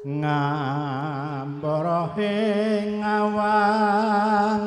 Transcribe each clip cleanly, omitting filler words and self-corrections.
ngambara ing awan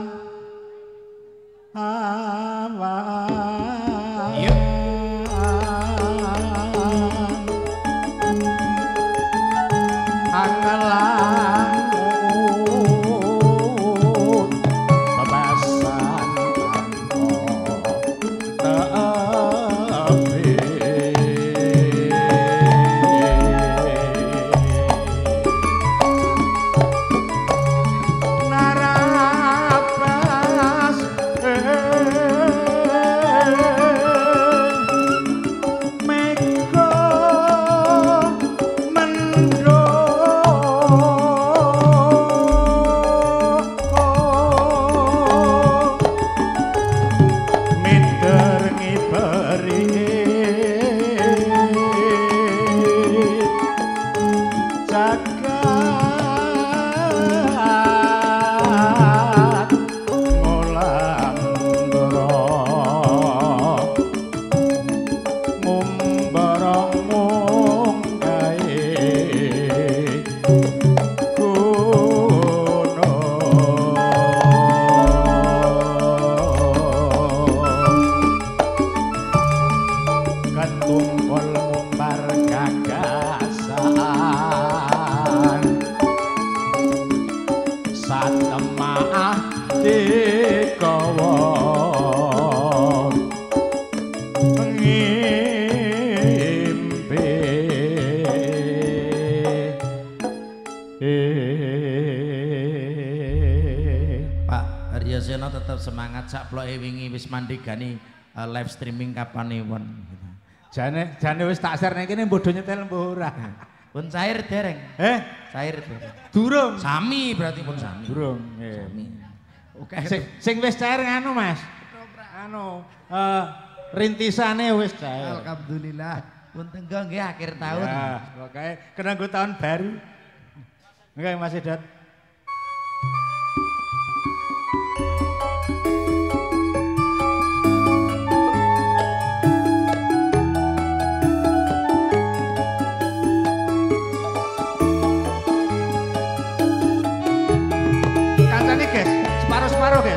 semangat sak ploke wingi wis mandhegani live streaming kapan ewon. Jane wis tak share ning kene bodho nyetel mbah ora. Pun cair dereng. Cair dereng. Durung. Sami berarti pun sami. Durung. Sami. Oke. Sing wis cair nganu Mas. Anu rintisane wis cair. Alhamdulillah. Pun tenggo nggih akhir tahun. Ya, pokoke kena nggo tahun baru. Nggih Mas Edat. Separuh guys.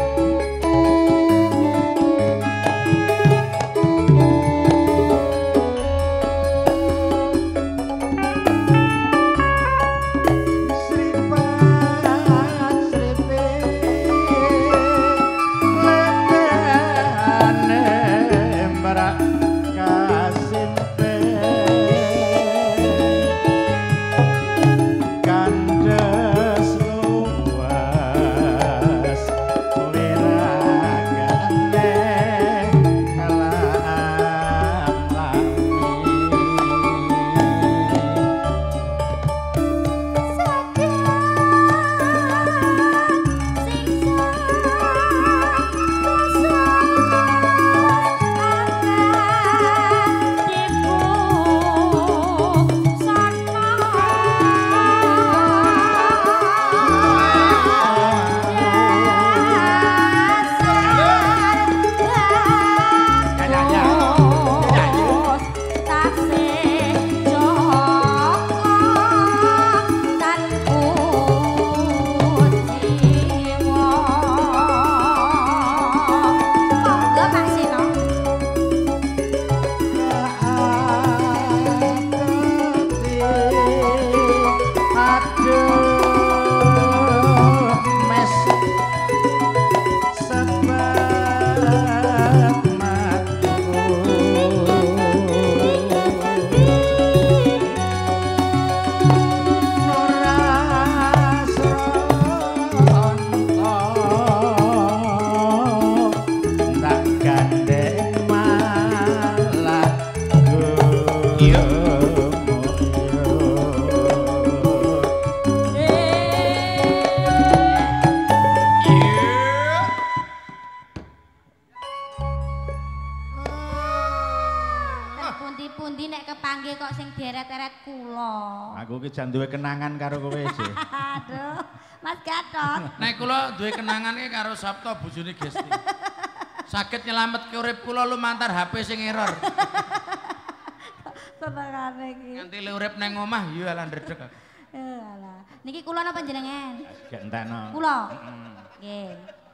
Aku ki jan duwe kenangan karo kowe sih. Aduh, Mas Gatot. Nek kula duwe kenangan ki karo Sabto bojone Gesti. Saged nyelametke urip kula lumantar HP sing error. Senengane iki. Nganti le urip nang omah ya ala ndredeg. Walah. Niki kula napa jenengan? Gak entekno. Kula. Heeh. Nggih.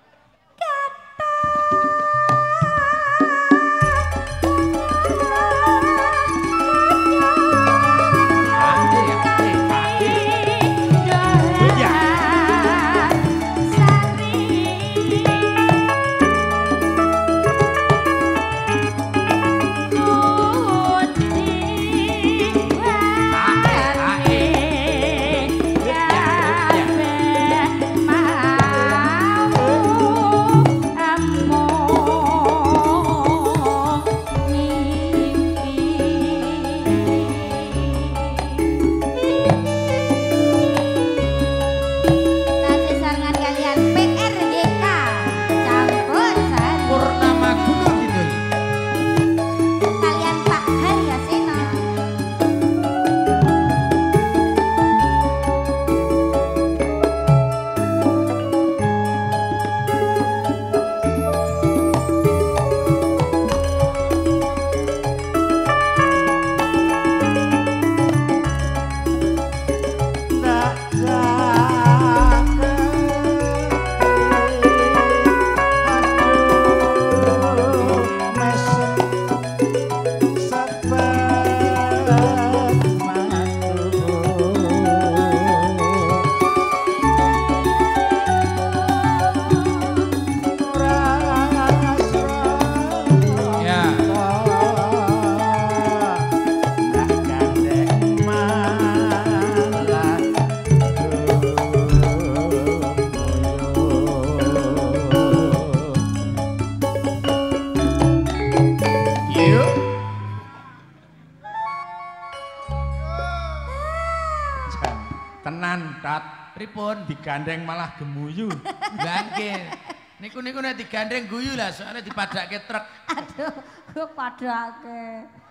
Tenan, Dat. Pripun? Digandeng malah gemuyu. Nggih. Niku nek digandeng guyu lah soalnya dipadake truk. Aduh, kok padake.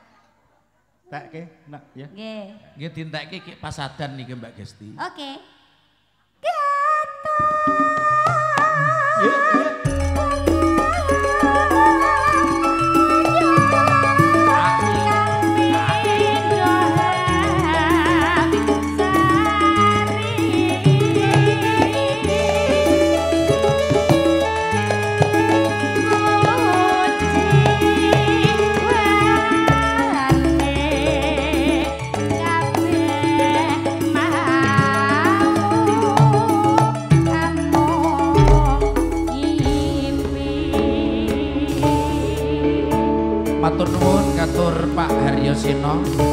Tekke, nak ya. Nggih. Nggih dintekke ki pasadan niki Mbak Gesti. Oke. Yuk, yuk. Matur nuwun katur Pak Haryosino.